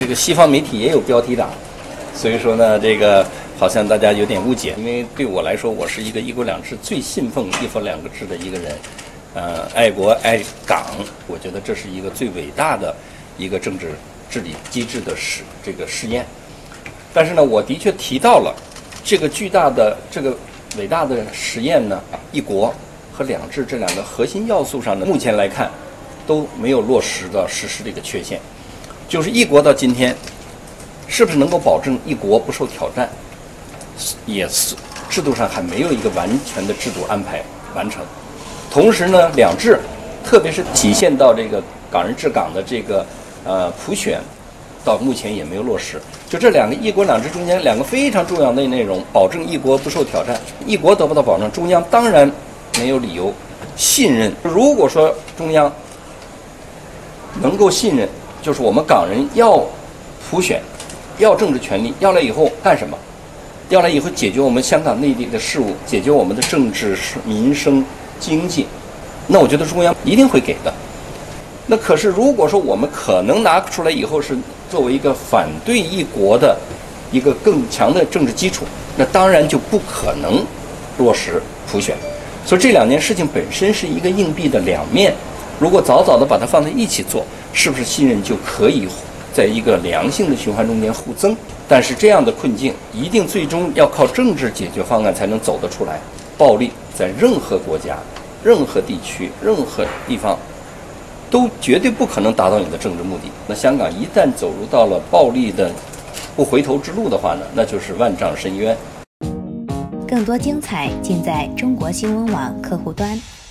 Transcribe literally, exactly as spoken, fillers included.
这个西方媒体也有标题党，所以说呢，这个好像大家有点误解。因为对我来说，我是一个一国两制最信奉一国两个制的一个人，呃，爱国爱港，我觉得这是一个最伟大的一个政治治理机制的实这个试验。但是呢，我的确提到了这个巨大的这个伟大的实验呢，一国和两制这两个核心要素上呢，目前来看都没有落实到实施的一个缺陷。就是一国到今天，是不是能够保证一国不受挑战，也是制度上还没有一个完全的制度安排完成。同时呢，两制，特别是体现到这个港人治港的这个呃普选，到目前也没有落实。就这两个一国两制中间两个非常重要的内容，保证一国不受挑战，一国得不到保证，中央当然没有理由信任。如果说中央能够信任，就是我们港人要普选，要政治权利，要来以后干什么？要来以后解决我们香港内地的事务，解决我们的政治、民生、经济，那我觉得中央一定会给的。那可是如果说我们可能拿出来以后是作为一个反对一国的一个更强的政治基础，那当然就不可能落实普选。所以这两件事情本身是一个硬币的两面，如果早早的把它放在一起做，是不是信任就可以在一个良性的循环中间互增？但是这样的困境一定最终要靠政治解决方案才能走得出来。暴力在任何国家、任何地区、任何地方都绝对不可能达到你的政治目的。那香港一旦走入到了暴力的不回头之路的话呢，那就是万丈深渊。 更多精彩尽在中国新闻网客户端。